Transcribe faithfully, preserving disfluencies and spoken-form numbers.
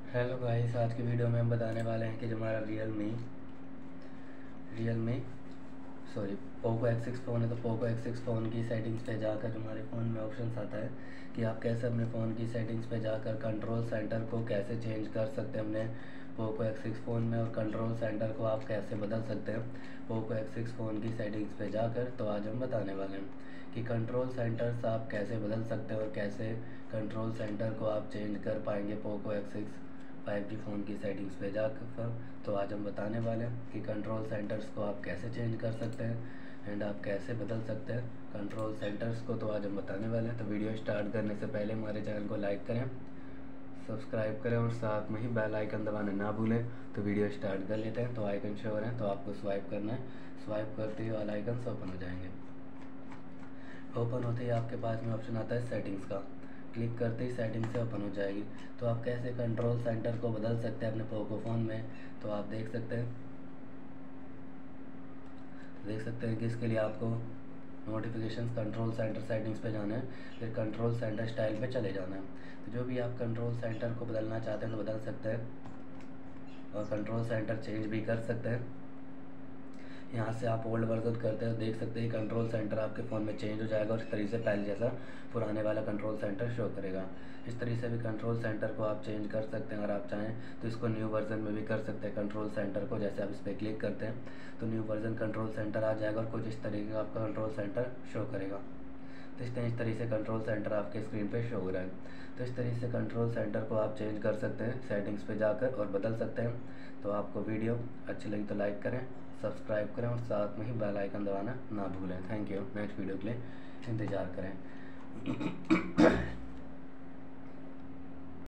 Hello guys, आज की video में हम बताने वाले हैं कि जो हमारा Realme Realme sorry Poco X six phone है, तो पोको एक्स सिक्स फ़ोन की सेटिंग्स पे जाकर जो हमारे फ़ोन में ऑप्शंस आता है कि आप कैसे अपने फ़ोन की सेटिंग्स पे जाकर कंट्रोल सेंटर को कैसे चेंज कर सकते हैं अपने पोको एक्स सिक्स फ़ोन में, और कंट्रोल सेंटर को आप कैसे बदल सकते हैं पोको एक्स सिक्स फ़ोन की सेटिंग्स पे जाकर। तो आज हम बताने वाले हैं कि कंट्रोल सेंटर्स आप कैसे बदल सकते हैं और कैसे कंट्रोल सेंटर को आप चेंज कर पाएंगे Poco X six five G phone की सेटिंग्स पे जाकर। तो आज हम बताने वाले हैं कि कंट्रोल सेंटर्स को आप कैसे चेंज कर सकते हैं एंड आप कैसे बदल सकते हैं कंट्रोल सेंटर्स को। तो आज हम बताने वाले हैं। तो वीडियो स्टार्ट करने से पहले हमारे चैनल को लाइक करें, सब्सक्राइब करें और साथ में ही बेल आइकन दबाना ना भूलें। तो वीडियो स्टार्ट कर लेते हैं। तो आइकन शो हो रहे हैं, तो आपको स्वाइप करना है। स्वाइप करते ही ऑल आइकन्स ओपन हो जाएंगे। ओपन होते ही आपके पास में ऑप्शन आता है सेटिंग्स का। क्लिक करते ही सेटिंग से ओपन हो जाएगी। तो आप कैसे कंट्रोल सेंटर को बदल सकते हैं अपने पोको फ़ोन में, तो आप देख सकते हैं देख सकते हैं कि इसके लिए आपको नोटिफिकेशन कंट्रोल सेंटर सेटिंग्स पे जाना है, फिर कंट्रोल सेंटर स्टाइल पे चले जाना है। तो जो भी आप कंट्रोल सेंटर को बदलना चाहते हैं तो बदल सकते हैं और कंट्रोल सेंटर चेंज भी कर सकते हैं। यहाँ से आप ओल्ड वर्जन करते हैं, देख सकते हैं कंट्रोल सेंटर आपके फ़ोन में चेंज हो जाएगा और इस तरीके से पहले जैसा पुराने वाला कंट्रोल सेंटर शो करेगा। इस तरीके से भी कंट्रोल सेंटर को आप चेंज कर सकते हैं। अगर आप चाहें तो इसको न्यू वर्जन में भी कर सकते हैं कंट्रोल सेंटर को। जैसे आप इस पर क्लिक करते हैं तो न्यू वर्जन कंट्रोल सेंटर आ जाएगा और कुछ इस तरीके का आपका कंट्रोल सेंटर शो करेगा। तो इस इस तरीके से कंट्रोल सेंटर आपके स्क्रीन पे शो हो रहा है। तो इस तरीके से कंट्रोल सेंटर को आप चेंज कर सकते हैं सेटिंग्स पे जाकर और बदल सकते हैं। तो आपको वीडियो अच्छी लगी तो लाइक करें, सब्सक्राइब करें और साथ में ही बेल आइकन दबाना ना भूलें। Thank you. नेक्स्ट वीडियो के लिए इंतज़ार करें।